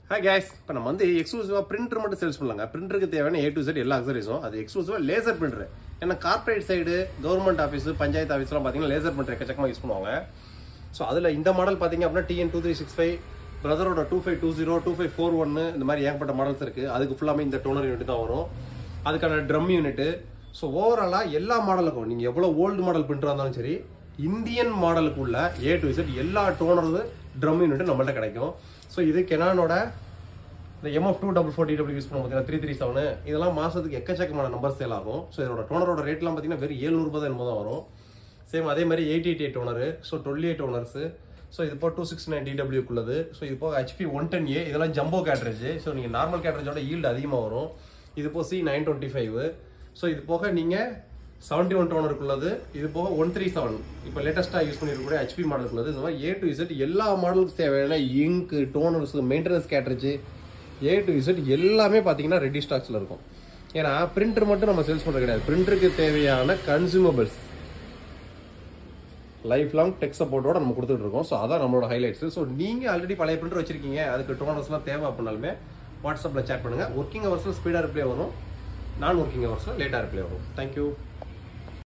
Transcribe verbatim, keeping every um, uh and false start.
Hi guys, இப்போ நம்ம வந்து எக்ஸ்க்ளூசிவா பிரிண்டர் மட்டும் சேல்ஸ் பண்ணலாங்க. பிரிண்டருக்கு தேவையான A to Z எல்லா அக்சசரிஸும் அது எக்ஸ்க்ளூசிவா லேசர் பிரிண்டர். ஏன்னா corporate side government office panchayat ஆஃபீஸ்லாம் பார்த்தீங்கன்னா லேசர் பிரிண்டர் எக்கச்சக்கமாக யூஸ் பண்ணுவாங்க. ஸோ அதில் இந்த மாடல் பார்த்தீங்க அப்படின்னா T N two three six five, பிரதரோட two five two zero, two five four one இந்த மாதிரி ஏகப்பட்ட மாடல்ஸ் இருக்குது. அதுக்கு ஃபுல்லாமே இந்த டோனர் யூனிட் தான் வரும். அதுக்கான ட்ரம் யூனிட்டு. ஸோ ஓவராலாக எல்லா மாடலுக்கும் நீங்கள் எவ்வளோ ஓல்டு மாடல் பிரிண்டராக இருந்தாலும் சரி இந்தியன் மாடலுக்குள்ள A to Z எல்லா டோனரு ட்ரம் யூனிட்டும் நம்மள்ட்ட கிடைக்கும். ஸோ இது கெனானோட இந்த M F two four four D W use பண்ண பார்த்தீங்கன்னா three three seven இதெல்லாம் மாதத்துக்கு எக்கச்சக்கமான நம்பர் சேல் ஆகும். ஸோ இதோட டோனரோட ரேட்லாம் பார்த்தீங்கன்னா வெறும் ஏழ்நூறு ரூபாய் என்னமோ தான் வரும். சேம் அதே மாதிரி eighty eight eight toner, so twelve eight toners, so இது போக டூ சிக்ஸ் நைன் டிடபிள்யூக்குள்ளது, ஸோ இது போக H P one ten A இதெல்லாம் ஜம்போ கேட்ரேஜ். ஸோ நீங்கள் நார்மல் கேட்ரேஜோட ஈல்டு அதிகமாக வரும். இது போக C nine twenty-five, ஸோ இது போக நீங்கள் செவன்டி ஒன் டோனருக்குள்ளது, இது போக ஒன் த்ரீ செவன் இப்போ லேட்டஸ்ட்டாக யூஸ் பண்ணிருக்கக்கூடிய H P மாடலுக்குள்ளது. இந்த மாதிரி A to Z எல்லா மாடலுக்கு தேவையான இங்கு toners maintenance cartridge A to Z எல்லாமே பார்த்தீங்கன்னா ரெடி ஸ்டாக்ஸில் இருக்கும். ஏன்னா பிரிண்டர் மட்டும் நம்ம சேல்ஸ் பண்ணுறது கிடையாது, பிரிண்டருக்கு தேவையான கன்சூமபிள்ஸ் லைஃப் லாங் டெக் சப்போர்ட்டோட நம்ம கொடுத்துட்டு இருக்கோம். ஸோ அதான் நம்மளோட ஹைலைட்ஸ். ஸோ நீங்கள் ஆல்ரெடி பழைய பிரிண்டர் வச்சிருக்கீங்க, அதுக்கு டோனர்ஸ்லாம் தேவை அப்படின்னாலுமே வாட்ஸ்அப்பில் சேட் பண்ணுங்கள். ஒர்க்கிங் ஹவர்ஸில் ஸ்பீடாக ரிப்ளை வரும், நான் ஒர்க்கிங் ஹவர்ஸில் லேட்டாக ரிப்ளை வரும். தேங்க்யூ.